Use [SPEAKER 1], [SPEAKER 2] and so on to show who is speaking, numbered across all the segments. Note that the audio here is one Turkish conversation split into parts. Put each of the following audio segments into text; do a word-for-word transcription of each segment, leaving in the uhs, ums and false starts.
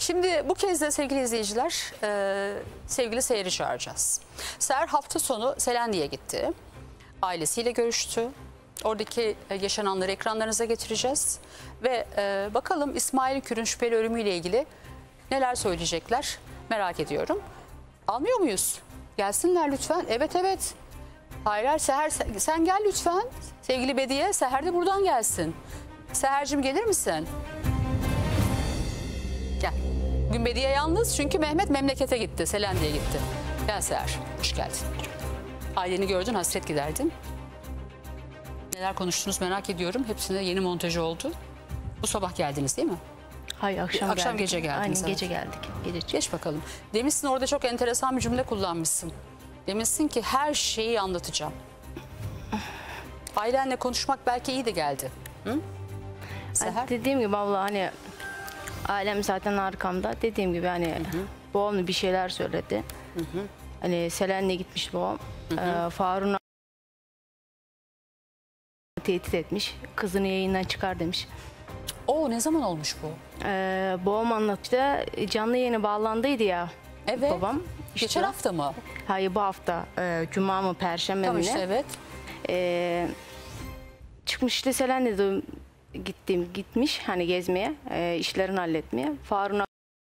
[SPEAKER 1] Şimdi bu kez de sevgili izleyiciler, e, sevgili Seher'i çağıracağız. Seher hafta sonu Selendi'ye gitti. Ailesiyle görüştü. Oradaki yaşananları ekranlarınıza getireceğiz. Ve e, bakalım İsmail Kür'ün şüpheli ölümüyle ilgili neler söyleyecekler merak ediyorum. Almıyor muyuz? Gelsinler lütfen. Evet evet. Hayır hayır Seher sen, sen gel lütfen. Sevgili Bediye, Seher de buradan gelsin. Seher'cim gelir misin? Gel. Bugün Bediye yalnız çünkü Mehmet memlekete gitti. Selendi'ye gitti. Gel Seher. Hoş geldin. Aileni gördün, hasret giderdin. Neler konuştunuz merak ediyorum. Hepsinde yeni montajı oldu. Bu sabah geldiniz değil mi?
[SPEAKER 2] Hayır, akşam,
[SPEAKER 1] akşam
[SPEAKER 2] geldik.
[SPEAKER 1] gece geldiniz.
[SPEAKER 2] Aynen, gece geldik. Gece.
[SPEAKER 1] Geç bakalım. Demişsin orada çok enteresan bir cümle kullanmışsın. Demişsin ki her şeyi anlatacağım. Ailenle konuşmak belki iyi de geldi. Hı?
[SPEAKER 2] Hani dediğim gibi abla, hani ailem zaten arkamda. Dediğim gibi hani hı hı. babam bir şeyler söyledi. Hı hı. Hani Selen'le gitmiş babam. Hı hı. Ee, Faruk'un tehdit etmiş. Kızını yayından çıkar demiş.
[SPEAKER 1] Oo, ne zaman olmuş bu?
[SPEAKER 2] Ee, babam anlattı. Canlı yayına bağlandıydı ya.
[SPEAKER 1] Evet.
[SPEAKER 2] Babam.
[SPEAKER 1] İşte, geçen hafta mı?
[SPEAKER 2] Hayır, bu hafta. E, Cuma mı, Perşembe
[SPEAKER 1] tamam
[SPEAKER 2] mi?
[SPEAKER 1] Işte, evet.
[SPEAKER 2] E, çıkmış işte Selen'le de gittim, gitmiş hani gezmeye, e, işlerini halletmeye. Faruk'un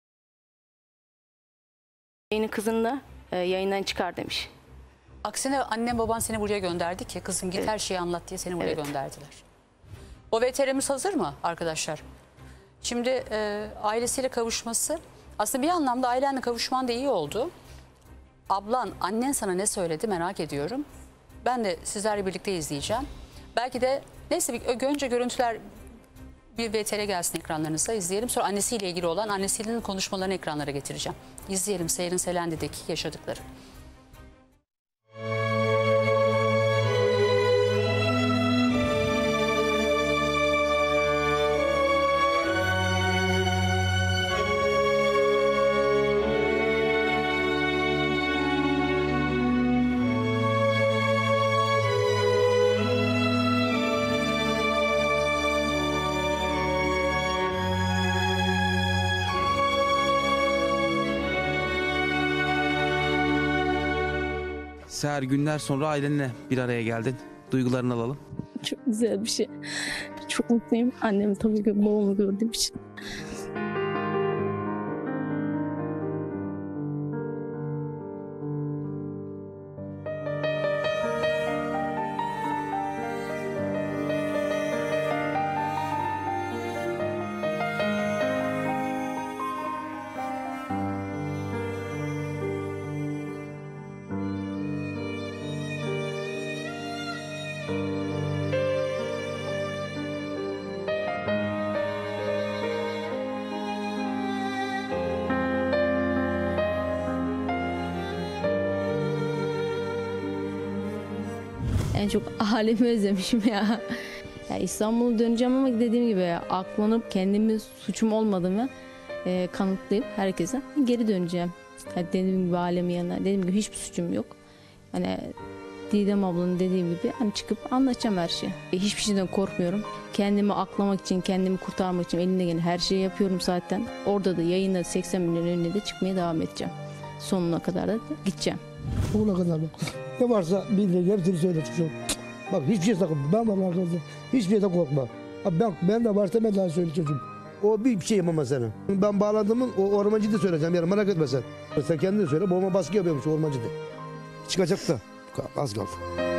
[SPEAKER 2] yayını kızını da e, yayından çıkar demiş.
[SPEAKER 1] Aksine annem baban seni buraya gönderdi ki kızım git evet. her şeyi anlat diye seni buraya evet. gönderdiler. O V T R'miz hazır mı arkadaşlar? Şimdi e, ailesiyle kavuşması, aslında bir anlamda ailenle kavuşman da iyi oldu. Ablan, annen sana ne söyledi merak ediyorum. Ben de sizlerle birlikte izleyeceğim. Belki de neyse bir önce görüntüler bir V T R gelsin ekranlarınıza, izleyelim. Sonra annesiyle ilgili olan annesinin konuşmalarını ekranlara getireceğim. İzleyelim Seher'in Selendi'deki yaşadıkları.
[SPEAKER 3] Seher, günler sonra ailenle bir araya geldin. Duygularını alalım.
[SPEAKER 4] Çok güzel bir şey. Çok mutluyum. Annemi tabii ki babamı gördüğüm için. En çok ailemi özlemişim ya. Ya İstanbul'a döneceğim ama dediğim gibi aklanıp kendimi suçum olmadığımı e, kanıtlayıp herkese geri döneceğim. Yani dediğim gibi ailemin yanına. Dediğim gibi hiçbir suçum yok. Hani Didem ablanın dediğim gibi hani çıkıp anlatacağım her şeyi. E, hiçbir şeyden korkmuyorum. Kendimi aklamak için, kendimi kurtarmak için elimden gelen her şeyi yapıyorum zaten. Orada da yayında seksen milyon önüne de çıkmaya devam edeceğim. Sonuna kadar da gideceğim.
[SPEAKER 5] Sonuna kadar bak. Ne varsa bildiğin hepsini söyle çocuğum. Bak hiçbir şey sakın. Ben varım arkadaşlar. Hiçbir şeyden korkma. Ben, ben de varsa ben daha söyle çocuğum. O bir şey yapamaz sana. Ben bağlandığımın o ormancıyı da söyleyeceğim yarın, merak etme sen. Sen kendin de söyle. Babama baskı yapıyormuş ormancı da. Çıkacak da. Az kaldı.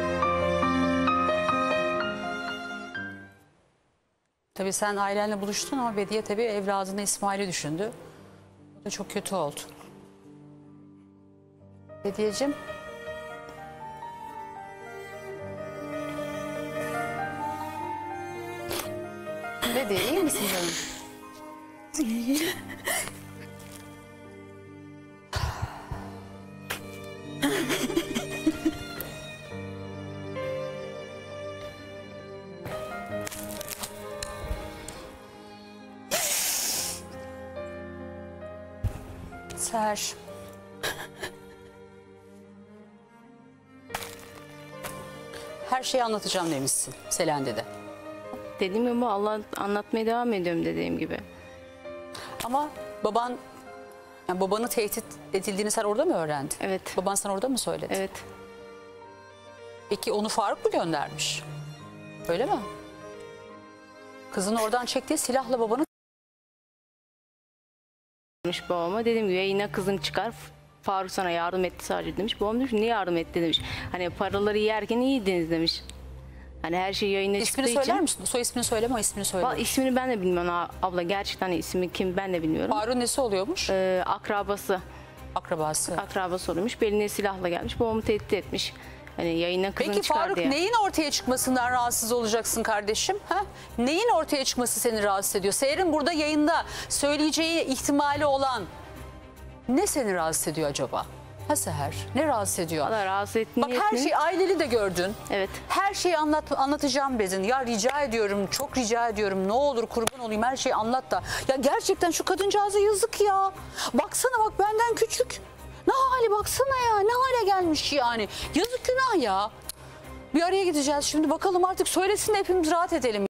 [SPEAKER 1] Tabii sen ailenle buluştun ama Bediye tabii evladını İsmail'i düşündü. O da çok kötü oldu. Bediyeciğim. Bediye iyi misin canım? Seher. Her şeyi anlatacağım demişsin Selendi'de.
[SPEAKER 2] Dediğim gibi Allah anlatmaya devam ediyorum dediğim gibi.
[SPEAKER 1] Ama Baban, yani babanı tehdit edildiğini sen orada mı öğrendin?
[SPEAKER 2] Evet.
[SPEAKER 1] Baban sana orada mı söyledi?
[SPEAKER 2] Evet.
[SPEAKER 1] Peki onu Faruk mu göndermiş? Öyle mi? Kızın oradan çektiği silahla babanı
[SPEAKER 2] Demiş babama. Dediğim gibi yine kızın çıkar. Faruk sana yardım etti sadece demiş. Babam demiş niye yardım etti demiş. Hani paraları yerken iyiydiniz demiş. Hani her şey yayına çıktığı
[SPEAKER 1] ismini
[SPEAKER 2] için.
[SPEAKER 1] söyler misin? Soy ismini söyleme, o ismini söyle.
[SPEAKER 2] Vallahi ismini ben de bilmiyorum a- abla. Gerçekten hani ismi kim ben de bilmiyorum.
[SPEAKER 1] Faruk'un nesi oluyormuş?
[SPEAKER 2] Ee, akrabası.
[SPEAKER 1] Akrabası.
[SPEAKER 2] Akrabası oluyormuş. Beline silahla gelmiş. Babamı tehdit etmiş. Hani yayına kızını
[SPEAKER 1] Peki
[SPEAKER 2] çıkar
[SPEAKER 1] Faruk,
[SPEAKER 2] diye.
[SPEAKER 1] neyin ortaya çıkmasından rahatsız olacaksın kardeşim? Ha? Neyin ortaya çıkması seni rahatsız ediyor? Seher'in burada yayında söyleyeceği ihtimali olan ne seni rahatsız ediyor acaba? Ha Seher, ne rahatsız ediyor?
[SPEAKER 2] Valla rahatsız ettiğini
[SPEAKER 1] Bak her şeyi aileli de gördün.
[SPEAKER 2] Evet.
[SPEAKER 1] Her şeyi anlat, anlatacağım dedin. Ya rica ediyorum, çok rica ediyorum. Ne olur kurban olayım, her şeyi anlat da. Ya gerçekten şu kadıncağıza yazık ya. Baksana bak, benden küçük. Ne hali, baksana ya, ne hale gelmiş yani. Yazık, günah ya. Bir araya gideceğiz şimdi, bakalım artık söylesin de hepimiz rahat edelim.